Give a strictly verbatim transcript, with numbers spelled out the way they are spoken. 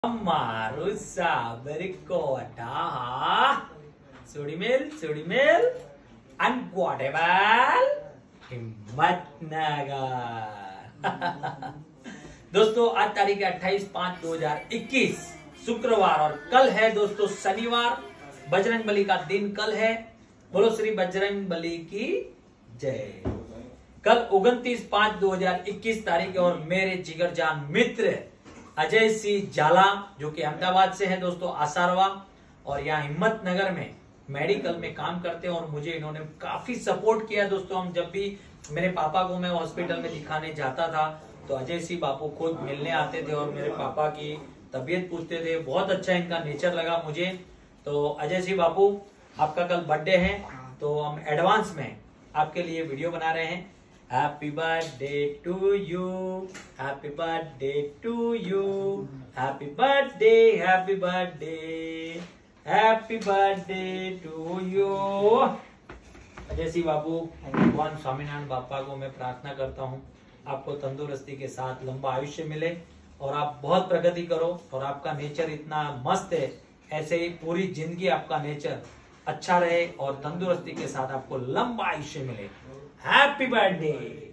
Maru sabar kota Sudimil, Sudimil, unquotable Himmatnagar. दोस्तों आज तारीख है अट्ठाईस पांच दो हजार इक्कीस शुक्रवार और कल है दोस्तों शनिवार। बजरंग बली का दिन कल है। बोलो श्री बजरंग बली की जय। कल उनतीस पांच दो हजार इक्कीस तारीख और मेरे जिगरजान मित्र अजय सिंह जाला जो कि अहमदाबाद से है दोस्तों आसारवा और यहाँ हिम्मतनगर में मेडिकल में काम करते हैं और मुझे इन्होंने काफी सपोर्ट किया दोस्तों। हम जब भी मेरे पापा को मैं हॉस्पिटल में दिखाने जाता था तो अजय सिंह बापू खुद मिलने आते थे और मेरे पापा की तबीयत पूछते थे। बहुत अच्छा इनका नेचर लगा मुझे। तो अजय सिंह बापू आपका कल बर्थडे है तो हम एडवांस में आपके लिए वीडियो बना रहे हैं। Happy birthday to you, happy birthday to you, happy birthday, happy birthday, happy birthday to you. Ajay Singh Babu भगवान स्वामीनारायण बापा को मैं प्रार्थना करता हूँ आपको तंदुरुस्ती के साथ लंबा आयुष्य मिले और आप बहुत प्रगति करो और आपका नेचर इतना मस्त है, ऐसे ही पूरी जिंदगी आपका नेचर अच्छा रहे और तंदुरुस्ती के साथ आपको लंबा आयुष्य मिले। Happy birthday.